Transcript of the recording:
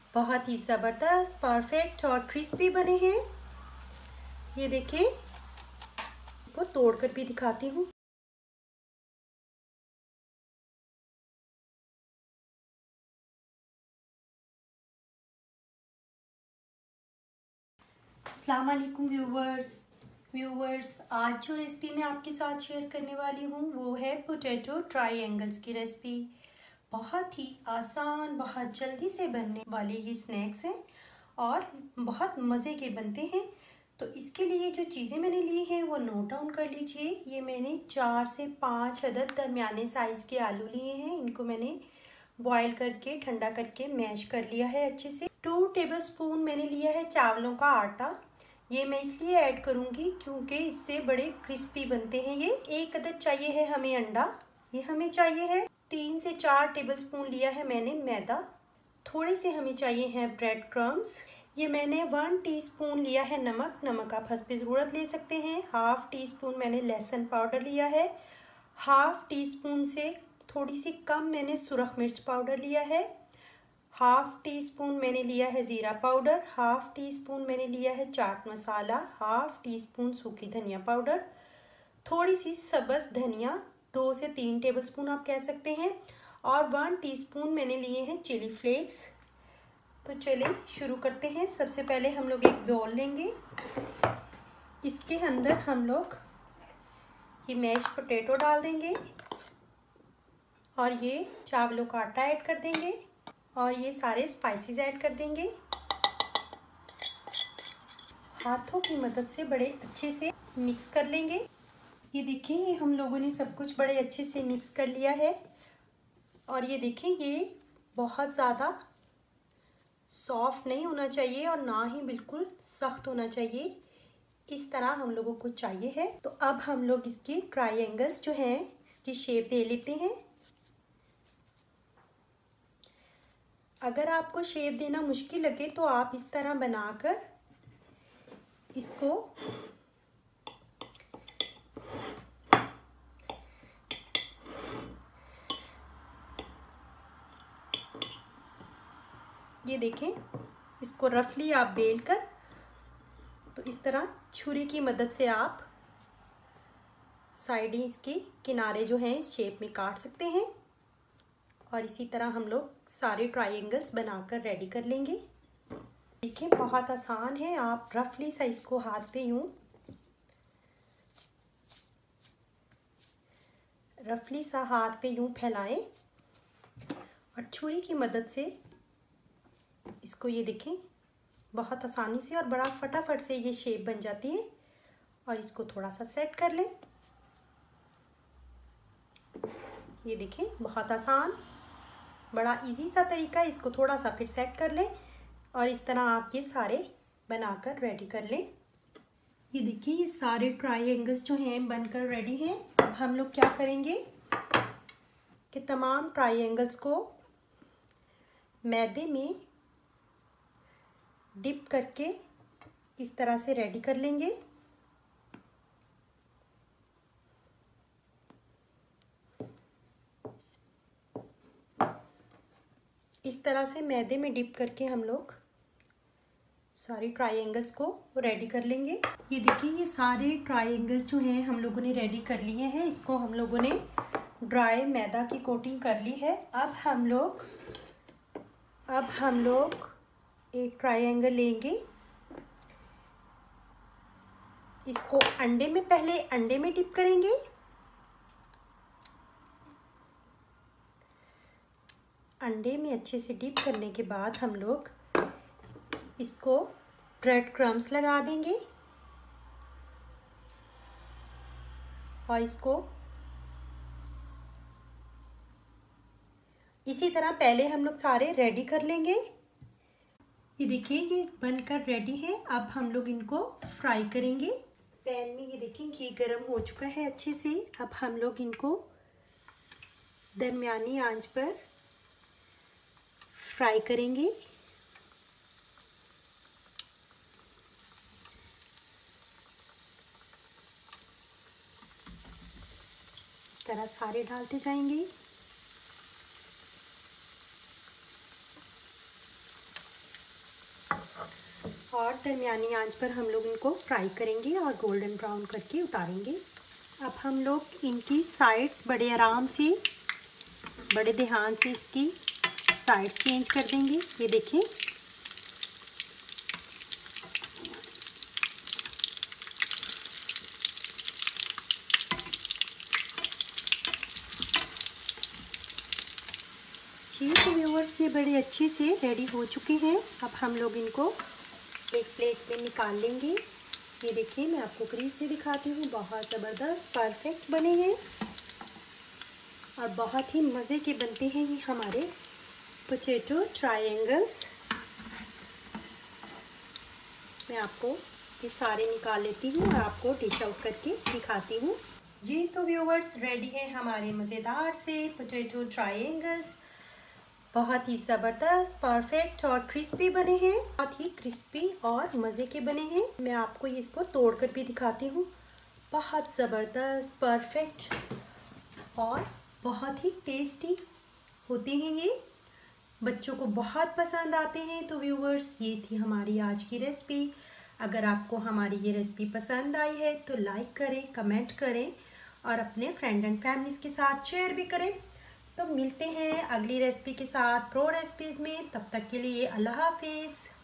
बहुत ही ज़बरदस्त, परफेक्ट और क्रिस्पी बने हैं। ये देखिए, इसको तोड़कर भी दिखाती हूँ। अस्सलाम वालेकुम व्यूवर्स, आज जो रेसिपी मैं आपके साथ शेयर करने वाली हूँ वो है पोटैटो ट्रायंगल्स की रेसिपी। बहुत ही आसान, बहुत जल्दी से बनने वाले ये स्नैक्स हैं और बहुत मज़े के बनते हैं। तो इसके लिए जो चीज़ें मैंने ली हैं वो नोट डाउन कर लीजिए। ये मैंने 4 से 5 अदद दरमियाने साइज़ के आलू लिए हैं। इनको मैंने बॉईल करके ठंडा करके मैश कर लिया है अच्छे से। 2 टेबलस्पून मैंने लिया है चावलों का आटा। ये मैं इसलिए ऐड करूँगी क्योंकि इससे बड़े क्रिस्पी बनते हैं ये। 1 अदद चाहिए है हमें अंडा। ये हमें चाहिए है 3 से 4 टेबलस्पून लिया है मैंने मैदा। थोड़े से हमें चाहिए हैं ब्रेड क्रम्स। ये मैंने 1 टीस्पून लिया है नमक। नमक आप हस्ब ज़रूरत ले सकते हैं। हाफ टी स्पून मैंने लहसुन पाउडर लिया है। हाफ टी स्पून से थोड़ी सी कम मैंने सुरख मिर्च पाउडर लिया है। हाफ टी स्पून मैंने लिया है ज़ीरा पाउडर। हाफ टी स्पून मैंने लिया है chaat masala. Half teaspoon सूखी धनिया पाउडर। थोड़ी सी सब्ज़ धनिया, 2 से 3 टेबलस्पून आप कह सकते हैं। और 1 टीस्पून मैंने लिए हैं चिली फ्लेक्स। तो चलिए शुरू करते हैं। सबसे पहले हम लोग एक बाउल लेंगे। इसके अंदर हम लोग ये मैश पोटैटो डाल देंगे और ये चावलों का आटा ऐड कर देंगे और ये सारे स्पाइसेस ऐड कर देंगे। हाथों की मदद से बड़े अच्छे से मिक्स कर लेंगे। ये देखिए, ये हम लोगों ने सब कुछ बड़े अच्छे से मिक्स कर लिया है। और ये देखें, ये बहुत ज़्यादा सॉफ्ट नहीं होना चाहिए और ना ही बिल्कुल सख्त होना चाहिए। इस तरह हम लोगों को चाहिए है। तो अब हम लोग इसकी ट्रायंगल्स जो हैं इसकी शेप दे लेते हैं। अगर आपको शेप देना मुश्किल लगे तो आप इस तरह बनाकर इसको ये देखें, इसको रफली आप बेल कर तो इस तरह छुरी की मदद से आप साइड इसके किनारे जो हैं इस शेप में काट सकते हैं। और इसी तरह हम लोग सारे ट्रायंगल्स बनाकर रेडी कर लेंगे। देखिए, बहुत आसान है। आप रफली सा इसको हाथ पे यूं रफली सा हाथ पे यूं फैलाएं और छुरी की मदद से इसको, ये देखें, बहुत आसानी से और बड़ा फटाफट से ये शेप बन जाती है। और इसको थोड़ा सा सेट कर लें। ये देखें, बहुत आसान, बड़ा इजी सा तरीका। इसको थोड़ा सा फिर सेट कर लें और इस तरह आप ये सारे बनाकर रेडी कर लें। ये देखिए, ये सारे ट्रायंगल्स जो हैं बनकर रेडी हैं। अब हम लोग क्या करेंगे कि तमाम ट्रायंगल्स को मैदे में डिप करके इस तरह से रेडी कर लेंगे। इस तरह से मैदे में डिप करके हम लोग सारी ट्रायंगल्स को रेडी कर लेंगे। ये देखिए, ये सारे ट्रायंगल्स जो हैं हम लोगों ने रेडी कर लिए हैं। इसको हम लोगों ने ड्राई मैदा की कोटिंग कर ली है। अब हम लोग एक ट्रायंगल लेंगे। इसको पहले अंडे में डिप करेंगे। अंडे में अच्छे से डिप करने के बाद हम लोग इसको ब्रेड क्रम्स लगा देंगे और इसको इसी तरह पहले हम लोग सारे रेडी कर लेंगे। ये देखिए, ये बनकर रेडी है। अब हम लोग इनको फ्राई करेंगे। पैन में ये देखिए घी गर्म हो चुका है अच्छे से। अब हम लोग इनको दरमियानी आंच पर फ्राई करेंगे। इस तरह सारे डालते जाएंगे। और दरमियानी आंच पर हम लोग इनको फ्राई करेंगे और गोल्डन ब्राउन करके उतारेंगे। अब हम लोग इनकी साइड्स बड़े आराम से, बड़े ध्यान से इसकी साइड्स चेंज कर देंगे। ये देखें, जी तो व्यूअर्स ये बड़े अच्छे से रेडी हो चुके हैं। अब हम लोग इनको एक प्लेट में निकाल लेंगे। ये देखिए, मैं आपको करीब से दिखाती हूँ। बहुत ज़बरदस्त परफेक्ट बने हैं और बहुत ही मज़े के बनते हैं ये हमारे पोटैटो ट्रायंगल्स। मैं आपको ये सारे निकाल लेती हूँ और आपको डिश आउट करके दिखाती हूँ। ये तो व्यूअर्स रेडी है हमारे मज़ेदार से पोटैटो ट्रायंगल्स। बहुत ही ज़बरदस्त, परफेक्ट और क्रिस्पी बने हैं। बहुत ही क्रिस्पी और मज़े के बने हैं। मैं आपको इसको तोड़कर भी दिखाती हूँ। बहुत ज़बरदस्त, परफेक्ट और बहुत ही टेस्टी होते हैं ये। बच्चों को बहुत पसंद आते हैं। तो व्यूअर्स, ये थी हमारी आज की रेसिपी। अगर आपको हमारी ये रेसिपी पसंद आई है तो लाइक करें, कमेंट करें और अपने फ्रेंड एंड फैमिलीज़ के साथ शेयर भी करें। तो मिलते हैं अगली रेसिपी के साथ प्रो रेसिपीज़ में। तब तक के लिए अल्लाह हाफिज़।